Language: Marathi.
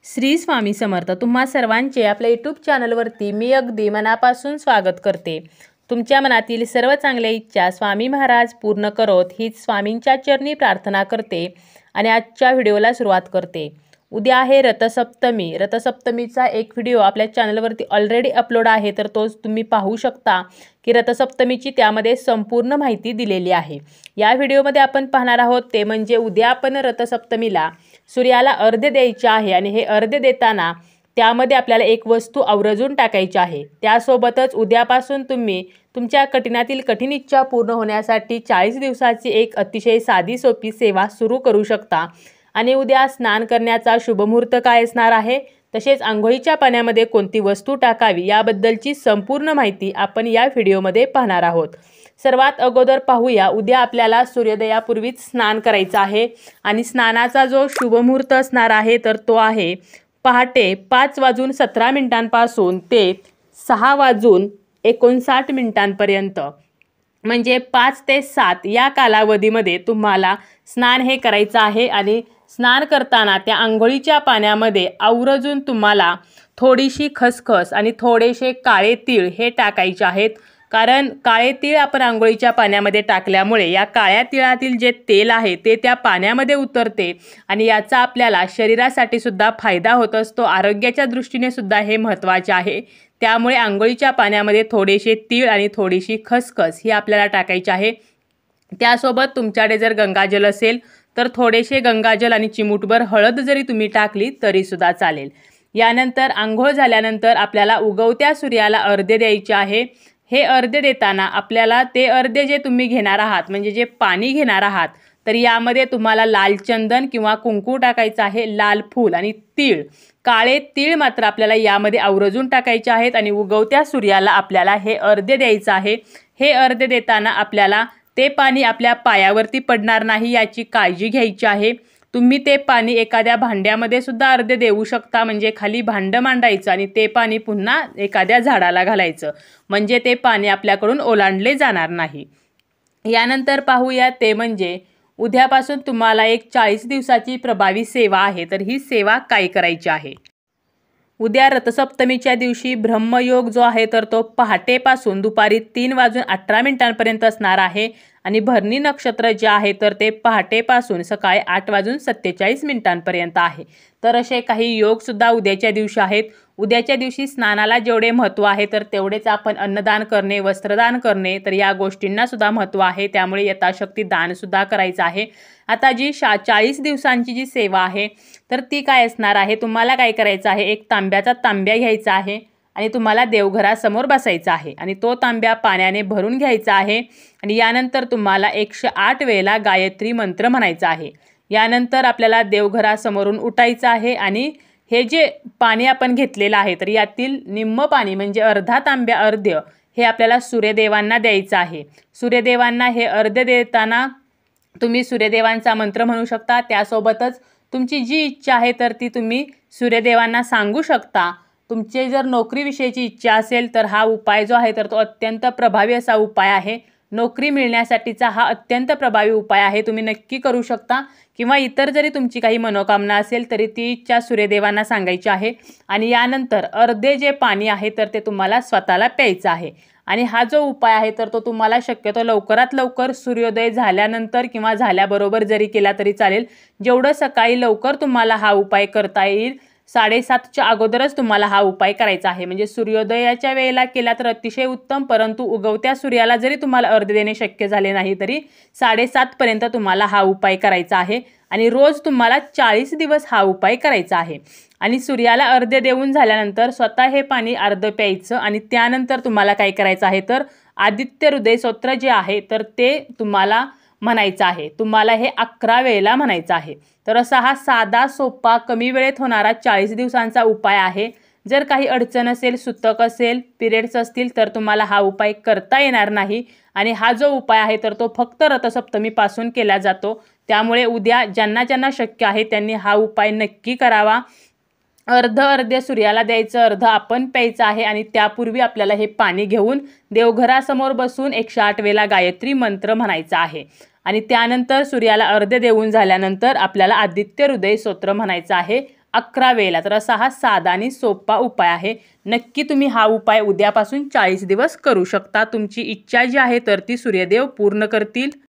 श्री स्वामी समर्थ। तुम्हा सर्वांचे आपल्या यूट्यूब चॅनलवरती मी अगदी मनापासून स्वागत करते। तुमच्या मनातील सर्व चांगल्या इच्छा स्वामी महाराज पूर्ण करोत हीच स्वामींच्या चरणी प्रार्थना करते आणि आजच्या व्हिडिओला सुरुवात करते। उद्या आहे रथसप्तमी। रथसप्तमीचा एक व्हिडिओ आपल्या चॅनलवरती ऑलरेडी अपलोड आहे, तर तोच तुम्ही पाहू शकता की रथसप्तमीची त्यामध्ये संपूर्ण माहिती दिलेली आहे। या व्हिडिओमध्ये आपण पाहणार आहोत ते म्हणजे उद्या आपण रथसप्तमीला सूर्याला अर्घ्य द्यायचे आहे आणि हे अर्घ्य देताना त्यामध्ये आपल्याला एक वस्तू आवर्जून टाकायची आहे। त्यासोबतच उद्यापासून तुम्ही तुमच्या कठीणातील कठीण इच्छा पूर्ण होण्यासाठी 40 दिवसाची एक अतिशय साधी सोपी सेवा सुरू करू शकता। आणि उद्या स्नान करण्याचा शुभ मुहूर्त काय असणार आहे, तसेच अंघोळीच्या पाण्यामध्ये कोणती वस्तू टाकावी याबद्दलची संपूर्ण माहिती आपण या व्हिडिओमध्ये पाहणार आहोत। सर्वात अगोदर पाहूया, उद्या आपल्याला सूर्योदयापूर्वीच स्नान करायचं आहे आणि स्नानाचा जो शुभ मुहूर्त असणार आहे तर तो आहे पहाटे 5:17 ते 6:59 म्हणजे 5 ते 7 या कालावधीमध्ये तुम्हाला स्नान हे करायचं आहे। आणि स्नान करताना त्या अंघोळीच्या पाण्यामध्ये आवर्जून तुम्हाला थोडीशी खसखस आणि थोडेसे काळे तीळ हे टाकायचे आहेत। कारण काळे तीळ आपण अंघोळीच्या पाण्यामध्ये टाकल्यामुळे या काळ्या तिळातील जे तेल आहे ते त्या पाण्यामध्ये उतरते आणि याचा आपल्याला शरीरासाठी सुद्धा फायदा होत असतो। आरोग्याच्या दृष्टीने सुद्धा हे महत्त्वाचे आहे। त्यामुळे अंघोळीच्या पाण्यामध्ये थोडेसे तीळ आणि थोडीशी खसखस ही आपल्याला टाकायची आहे। त्यासोबत तुमच्याकडे जर गंगाजल असेल तर थोडेसे गंगाजल आणि चिमूटभर हळद जरी तुम्ही टाकली तरी सुद्धा चालेल। यानंतर आंघोळ झाल्यानंतर आपल्याला उगवत्या सूर्याला अर्घ्य द्यायचे आहे। हे अर्घ्य देताना आपल्याला ते अर्घ्य जे तुम्ही घेणार आहात म्हणजे जे पाणी घेणार आहात तर यामध्ये तुम्हाला लाल चंदन किंवा कुंकू टाकायचं आहे, लाल फूल आणि तीळ, काळे तीळ मात्र आपल्याला यामध्ये आवर्जून टाकायचे आहेत आणि उगवत्या सूर्याला आपल्याला हे अर्घ्य द्यायचं आहे। हे अर्घ्य देताना आपल्याला ते पाणी आपल्या पायावरती पडणार नाही याची काळजी घ्यायची आहे। तुम्ही ते पाणी एखाद्या भांड्यामध्ये सुद्धा अर्घ्य देऊ शकता, म्हणजे खाली भांडं मांडायचं आणि ते पाणी पुन्हा एखाद्या झाडाला घालायचं, म्हणजे ते पाणी आपल्याकडून ओलांडले जाणार नाही। यानंतर पाहूया ते म्हणजे उद्यापासून तुम्हाला एक 40 दिवसाची प्रभावी सेवा आहे, तर ही सेवा काय करायची आहे। उद्या रथसप्तमीच्या दिवशी ब्रह्मयोग जो आहे तर तो पहाटेपासून दुपारी 3:18 असणार आहे आणि भरणी नक्षत्र जे आहे तर ते पहाटेपासून सकाळी 8:47 आहे। तर असे काही योग सुद्धा उद्याच्या दिवशी आहेत। उद्याच्या दिवशी स्नानाला जेवढे महत्त्व आहे तर तेवढेच आपण अन्नदान करणे, वस्त्रदान करणे, तर या गोष्टींना सुद्धा महत्त्व आहे। त्यामुळे यथाशक्ती दान सुद्धा करायचं आहे। आता जी 40 दिवसांची जी सेवा आहे तर ती काय असणार आहे, तुम्हाला काय करायचं आहे, एक तांब्याचा तांब्या घ्यायचा आहे आणि तुम्हाला देवघरासमोर बसायचं आहे आणि तो तांब्या पाण्याने भरून घ्यायचा आहे आणि यानंतर तुम्हाला 108 वेळेला गायत्री मंत्र म्हणायचा आहे। यानंतर आपल्याला देवघरासमोरून उठायचं आहे आणि हे जे पाणी आपण घेतलेलं आहे तर यातील निम्म पाणी म्हणजे अर्धा तांब्या अर्घ्य हे आपल्याला सूर्यदेवांना द्यायचं आहे। सूर्यदेवांना हे अर्घ्य देताना तुम्ही सूर्यदेवांचा मंत्र म्हणू शकता। त्यासोबतच तुमची जी इच्छा आहे तर ती तुम्ही सूर्यदेवांना सांगू शकता। तुमचे जर नोकरीविषयीची इच्छा असेल तर हा उपाय जो आहे तर तो अत्यंत प्रभावी असा उपाय आहे। नोकरी मिळण्यासाठीचा हा अत्यंत प्रभावी उपाय आहे, तुम्ही नक्की करू शकता। किंवा इतर जरी तुमची काही मनोकामना असेल तरी ती इच्छा सूर्यदेवांना सांगायची आहे आणि यानंतर अर्धे जे पाणी आहे तर ते तुम्हाला स्वतःला प्यायचं आहे। आणि हा जो उपाय आहे तर तो तुम्हाला शक्यतो लवकरात लवकर सूर्योदय झाल्यानंतर किंवा झाल्याबरोबर जरी केला तरी चालेल। जेवढं सकाळी लवकर तुम्हाला हा उपाय करता येईल 7:30च्या अगोदरच तुम्हाला हा उपाय करायचा आहे। म्हणजे सूर्योदयाच्या वेळेला केला तर अतिशय उत्तम, परंतु उगवत्या सूर्याला जरी तुम्हाला अर्घ्य देणे शक्य झाले नाही तरी 7:30 पर्यंत तुम्हाला हा उपाय करायचा आहे आणि रोज तुम्हाला 40 दिवस हा उपाय करायचा आहे। आणि सूर्याला अर्घ्य देऊन झाल्यानंतर स्वतः हे पाणी अर्धं प्यायचं आणि त्यानंतर तुम्हाला काय करायचं आहे तर आदित्य हृदय स्तोत्र जे आहे तर ते तुम्हाला म्हणायचं आहे। तुम्हाला हे 11 वेळेला म्हणायचं आहे। तर असा हा साधा सोपा कमी वेळेत होणारा 40 दिवसांचा उपाय आहे। जर काही अडचण असेल, सुतक असेल, पिरियड्स असतील तर तुम्हाला हा उपाय करता येणार नाही आणि हा जो उपाय आहे तर तो फक्त रथसप्तमीपासून केला जातो। त्यामुळे उद्या ज्यांना ज्यांना शक्य आहे त्यांनी हा उपाय नक्की करावा। अर्ध सूर्याला द्यायचं, अर्ध आपण प्यायचं आहे आणि त्यापूर्वी आपल्याला हे पाणी घेऊन देवघरासमोर बसून 108 वेळेला गायत्री मंत्र म्हणायचा आहे आणि त्यानंतर सूर्याला अर्घ्य देऊन झाल्यानंतर आपल्याला आदित्य हृदय स्तोत्र म्हणायचं आहे 11 वेळेला. तर असा हा साधा आणि सोपा उपाय आहे. नक्की तुम्ही हा उपाय उद्यापासून 40 दिवस करू शकता. तुमची इच्छा जी आहे तर ती सूर्यदेव पूर्ण करतील.